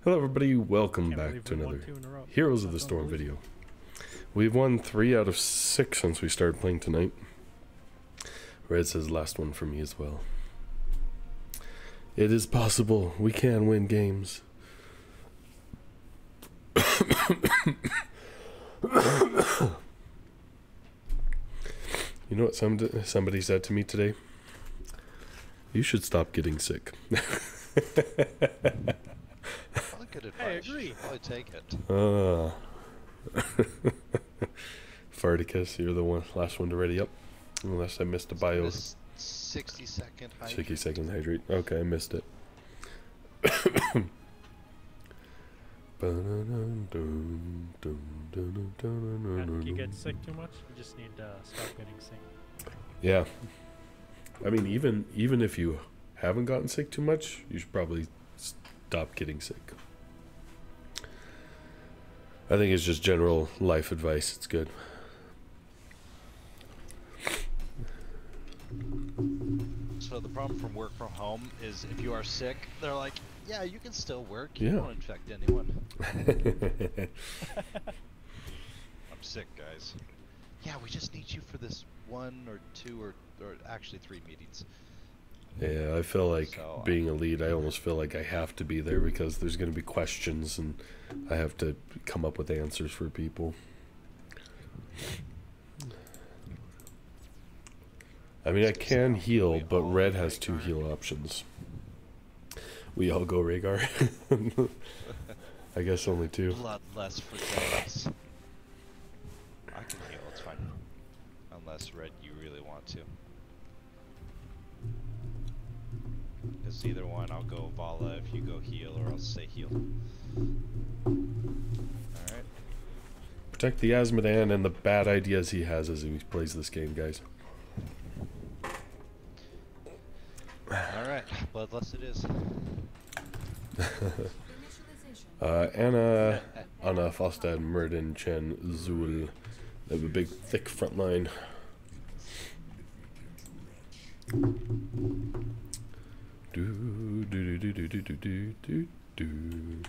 Hello everybody, welcome Can't back believe to we won another 2 in a row. Heroes of the That's Storm unbelievable. video. We've won 3 out of 6 since we started playing tonight. Red says last one for me as well. It is possible, we can win games. You know what somebody said to me today? You should stop getting sick. Well, good advice. I agree. I'll take it. Farticus, you're the last one to ready up. Unless I missed a bio. This 60-second hydrate. 60-second hydrate. Okay, I missed it. And you get sick too much, you just need to stop getting sick. Yeah. I mean, even if you haven't gotten sick too much, you should probably stop getting sick. I think it's just general life advice. It's good. So the problem from work from home is if you are sick, they're like, yeah, you can still work. You Yeah. won't infect anyone. I'm sick, guys. Yeah, we just need you for this 1 or 2 or actually 3 meetings. Yeah, I feel like So, being a lead, I almost feel like I have to be there because there's going to be questions and I have to come up with answers for people. I mean, I can heal, but Red has 2 heal options. We all go Rhaegar. I guess only 2. Bloodless for days. I can heal, it's fine. Unless, Red, you really want to. Because either one, I'll go Vala if you go heal, or I'll stay heal. Alright. Protect the Azmodan and the bad ideas he has as he plays this game, guys. Alright, bloodless it is. Anna, Falstad, Murden, Chen, Zul. They have a big, thick front line. Do do do do do do do do do.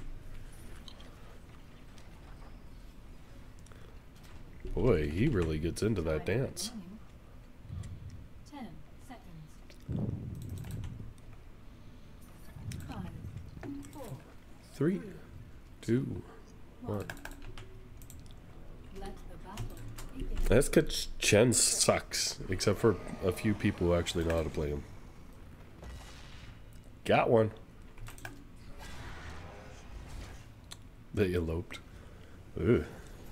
Boy, he really gets into that dance. 10 seconds. 5, 4, 3, 2, 1. let the battle begin. That's because Chen sucks, except for a few people who actually know how to play him. Got one. They eloped. Ugh.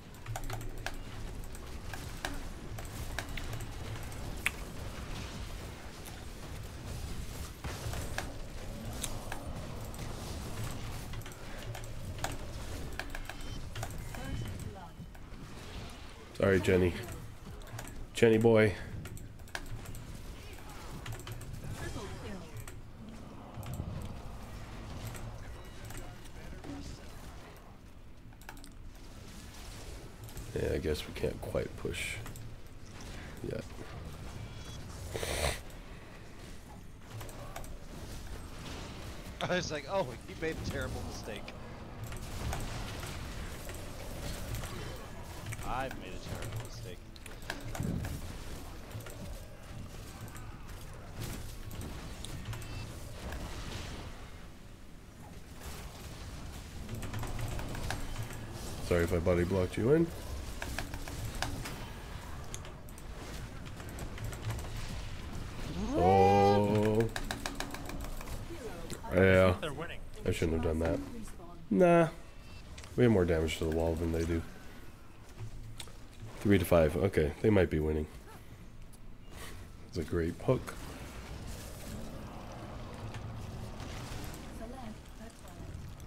First blood. Sorry, Jenny. Jenny boy. Triple kill. Yeah, I guess we can't quite push yet. I was like, oh, he made a terrible mistake. I've made a terrible mistake. Sorry if I body blocked you in. Oh. Yeah, They're winning. I shouldn't have done that. Respawn. Nah. We have more damage to the wall than they do. 3 to 5. Okay, they might be winning. It's a great hook. Select that fire.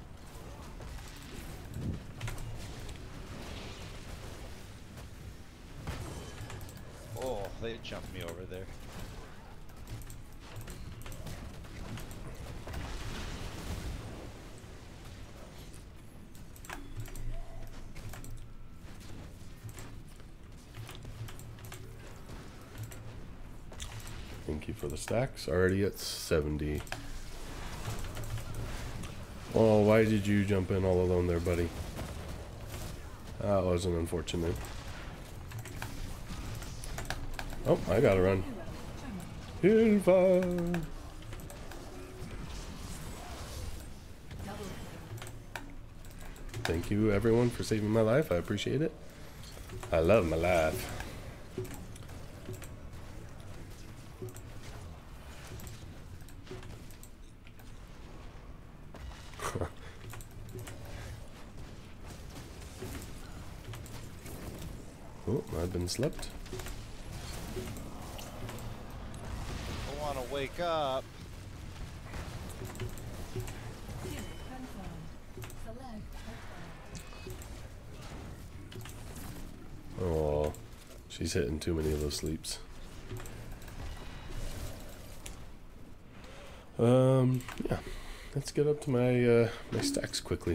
Oh, they jumped me over there. Thank you for the stacks. Already at 70. Oh, why did you jump in all alone there, buddy? That was an unfortunate. Oh, I gotta run. Hero terminated. Hilva. Double kill. Thank you, everyone, for saving my life. I appreciate it. I love my life. Oh, I've been slept. I want to wake up. Kill confirmed. Select confirmed. Oh, she's hitting too many of those sleeps. Yeah. Let's get up to my my stacks quickly.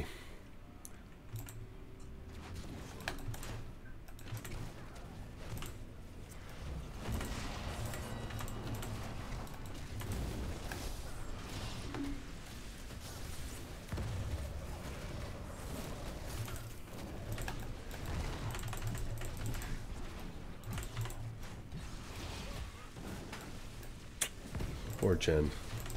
Poor Jen.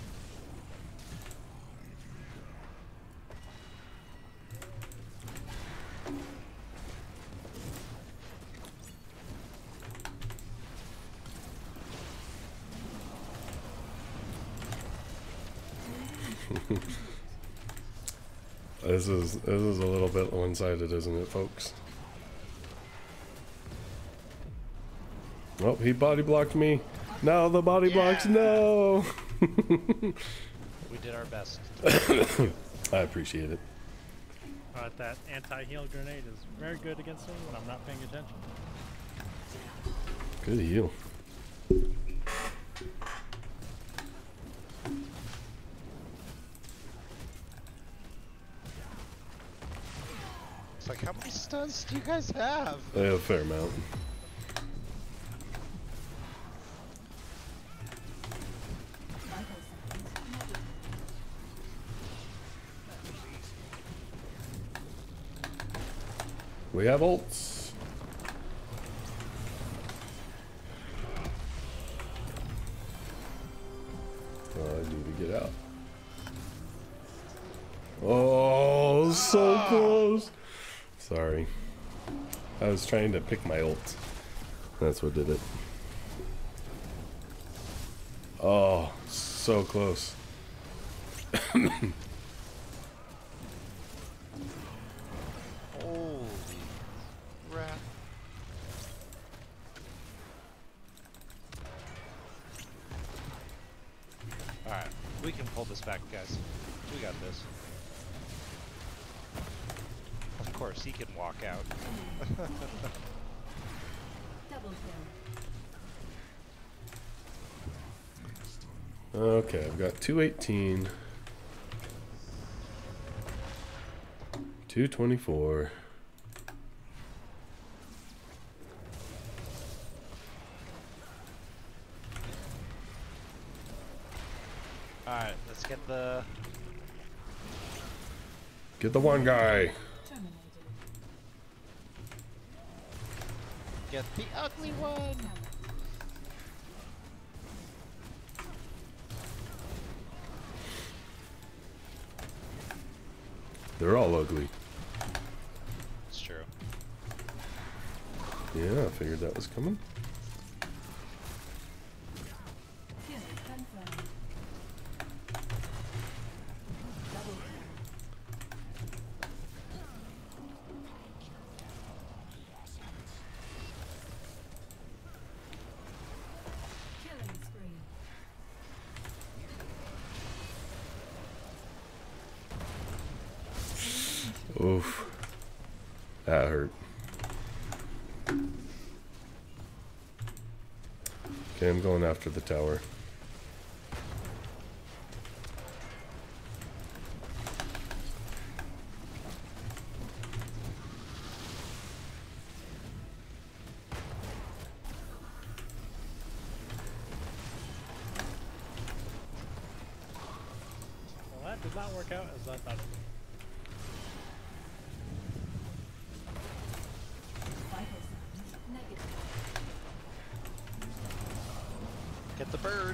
This is a little bit one-sided, isn't it, folks? Oh, he body blocked me. Now the body blocks. No. We did our best. I appreciate it. That anti-heal grenade is very good against me when I'm not paying attention. Good heal. It's like, how many stuns do you guys have? I have a fair amount. Vital signs negative. We have ults. Oh, I need to get out. Oh, so close. Sorry. I was trying to pick my ult. That's what did it. Oh, so close. Holy crap. Alright, we can pull this back, guys. We got this. Of course, he can walk out. Double kill. Okay, I've got 218. 224. Alright, let's get the... Get the one guy. Terminated. Get the ugly one! They're all ugly. It's true. Yeah, I figured that was coming. Kill confirmed. Double kill. Killing spree. Oof. That hurt. Okay, I'm going after the tower. Well, that did not work out as I thought it would. Vital signs negative. Get the bird.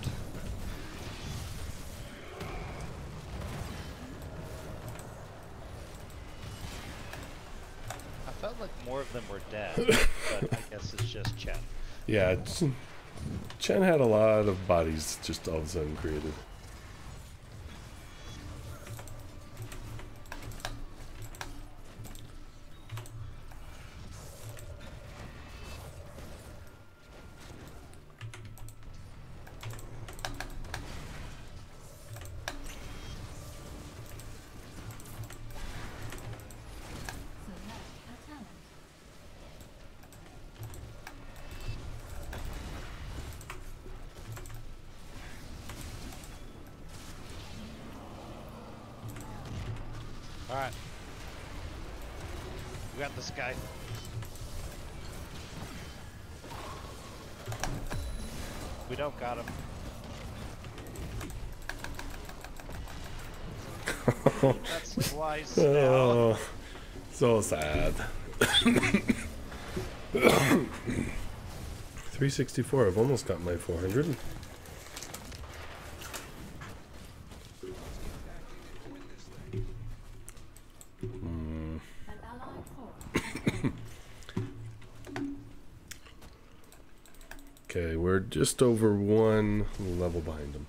I felt like more of them were dead, but I guess it's just Chen. Yeah, Chen had a lot of bodies just all of a sudden created. Select a talent. Alright. We got this guy. We don't got him. That's twice now. Oh, so sad. 364. I've almost got my 400. An allied force. Okay, we're just over one level behind him.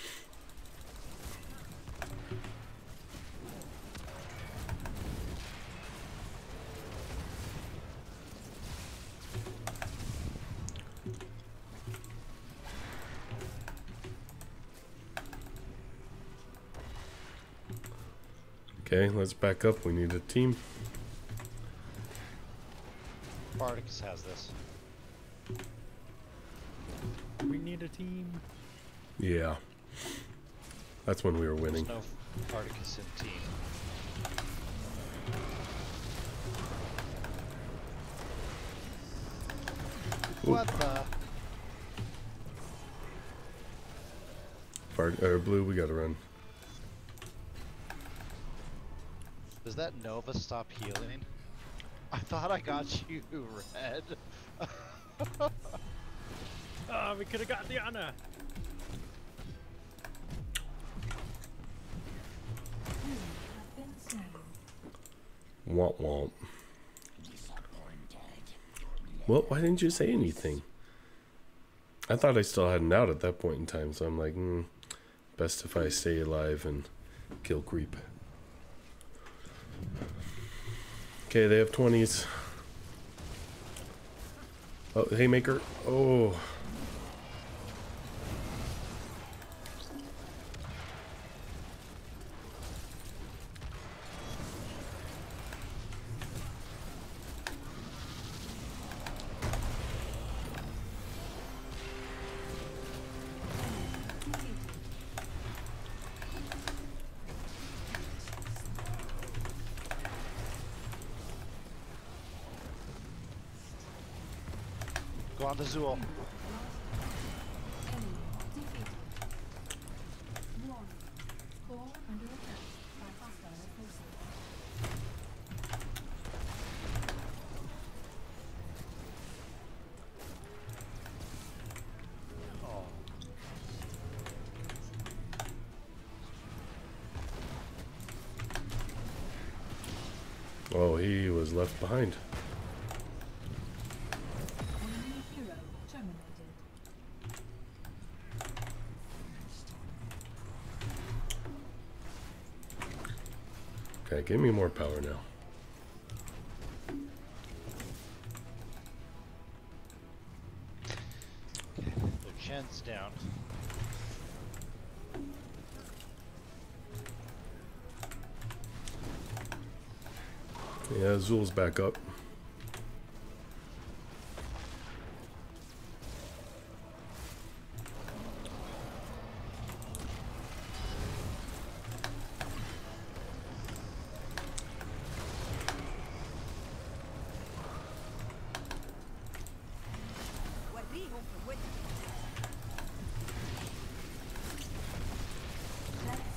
Okay, let's back up. We need a team. Spartacus has this. We need a team. Yeah. That's when we were winning. There's no Spartacus in team. What the? Blue, we gotta run. Does that Nova stop healing? I thought I got you, Red. Oh, we could have got the honor. You have been slain. Womp womp. Well, why didn't you say anything? I thought I still had an out at that point in time, so I'm like, best if I stay alive and kill creep. Okay, they have 20s. Oh, Haymaker. Oh. Go on to Zool. Enemy defeated. Warning. Core under attack by hostile forces. Oh. Oh, he was left behind. Enemy hero terminated. Okay, give me more power now. So Chen's down. Yeah, Zul's back up. Death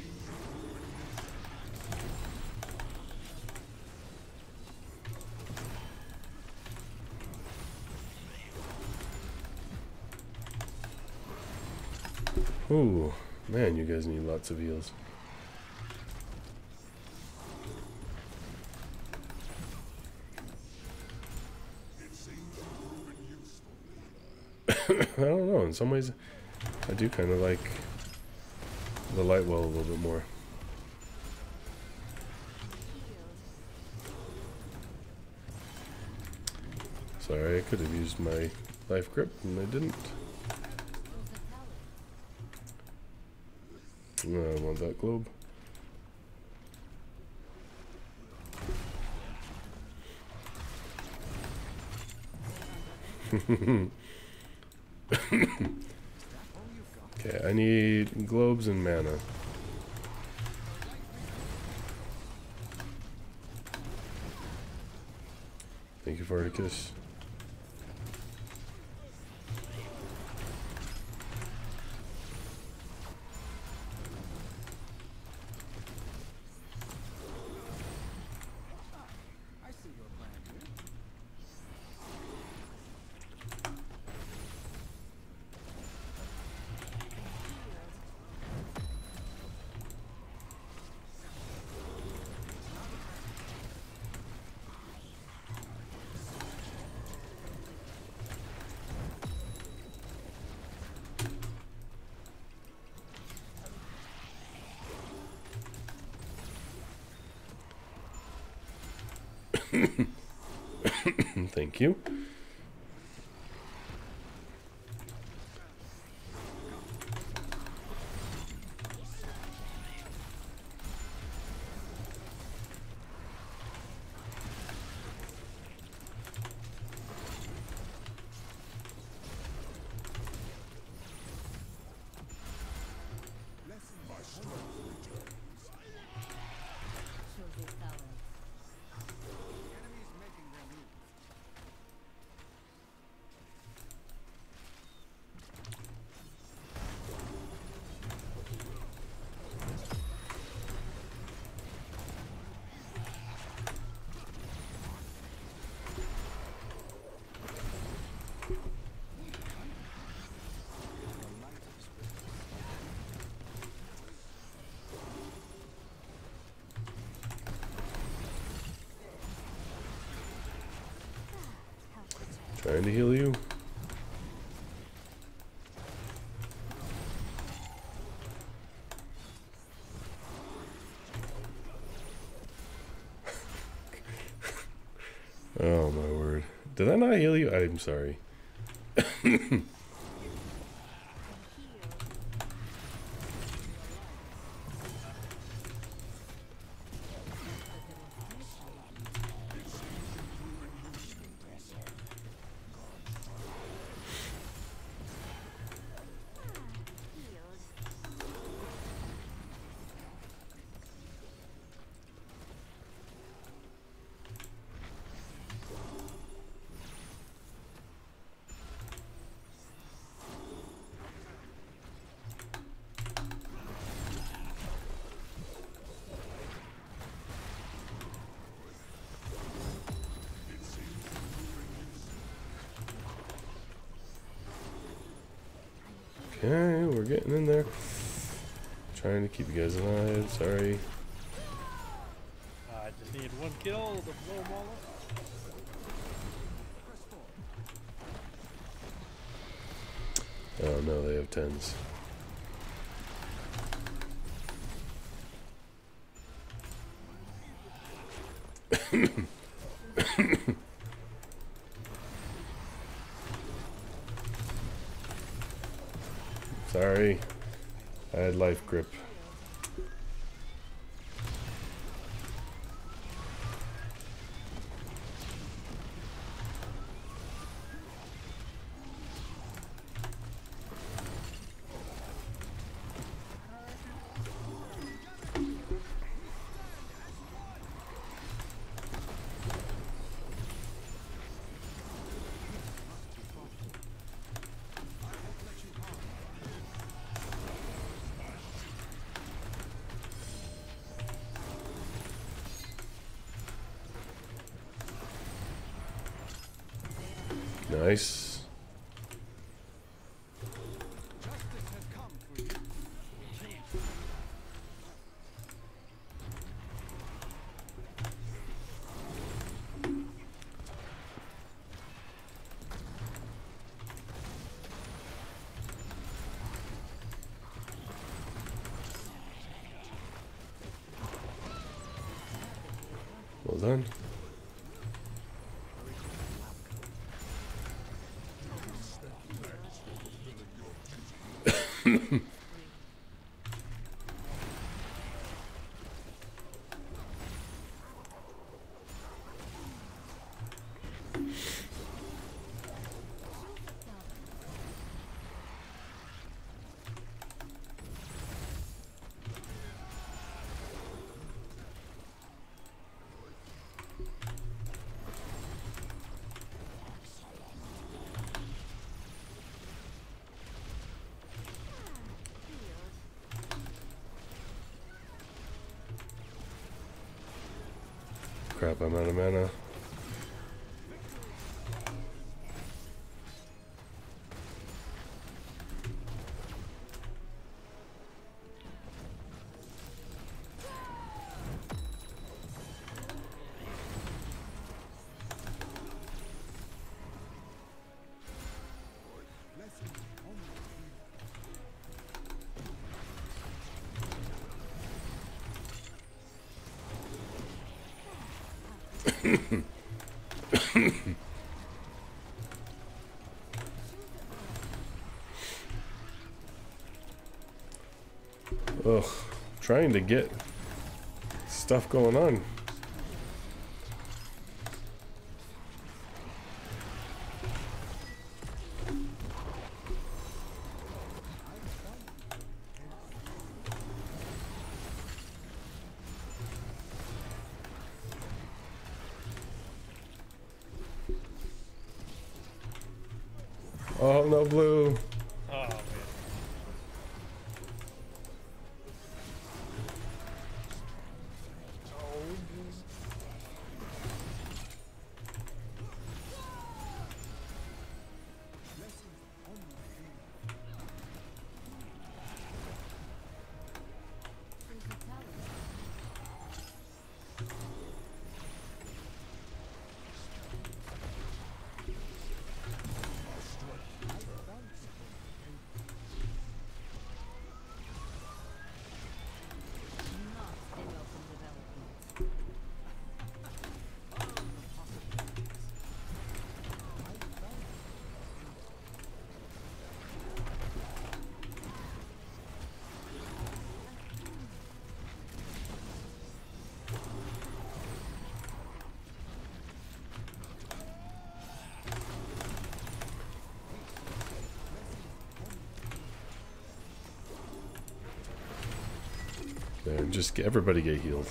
Ooh, man, you guys need lots of heals. I don't know, in some ways I do kind of like the light well a little bit more. Sorry, I could have used my life grip and I didn't. No, I want that globe. Okay, I need globes and mana. Thank you, Farticus. Thank you. Trying to heal you. Oh my word. Did I not heal you? I'm sorry. Okay, we're getting in there. Trying to keep you guys alive, sorry. I just need one kill to blow them all up. Oh no, they have 10s. Sorry, I had life grip. Nice. done. Crap, I'm out of mana. Ugh, trying to get stuff going on. Oh, no blue. Oh, man. There, just everybody get healed.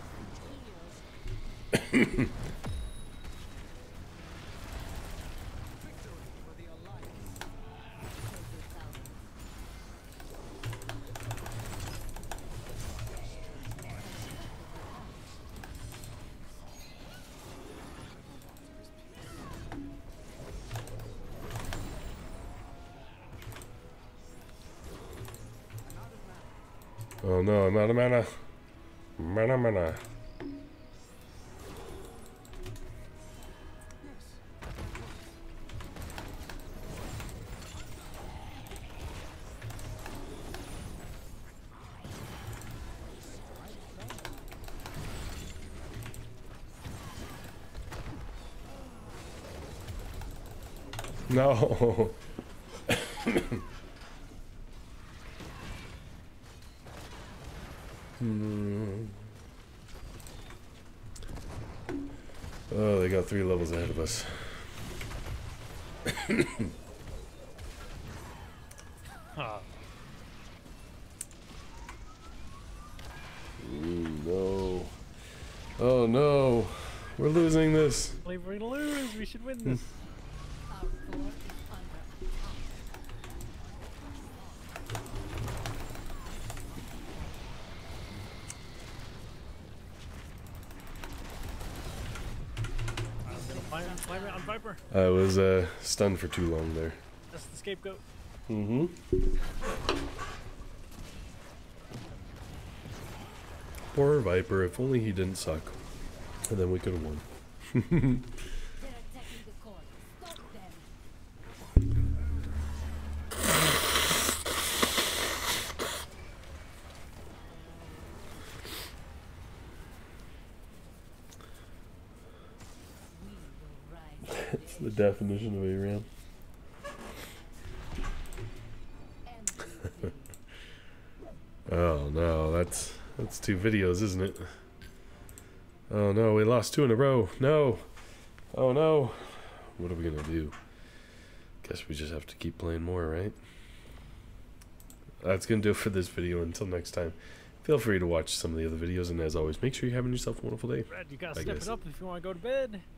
Oh no, I'm out of mana. Mana. No. Oh, they got 3 levels ahead of us. Oh, No. Oh no. We're losing this. I believe we're gonna lose. We should win this. Our fort is under attack. I'm gonna climb it on Viper. I was stunned for too long there. That's the scapegoat. Mm-hmm. Poor Viper, if only he didn't suck. And then we could have won. They're attacking the core. Stop them. The definition of ARAM. Oh no, that's 2 videos, isn't it? Oh no, we lost 2 in a row. No. Oh no. What are we gonna do? Guess we just have to keep playing more, right? That's gonna do it for this video. Until next time, feel free to watch some of the other videos, and as always, make sure you're having yourself a wonderful day. Red, you gotta Bye, step guys. it up if you want to go to bed.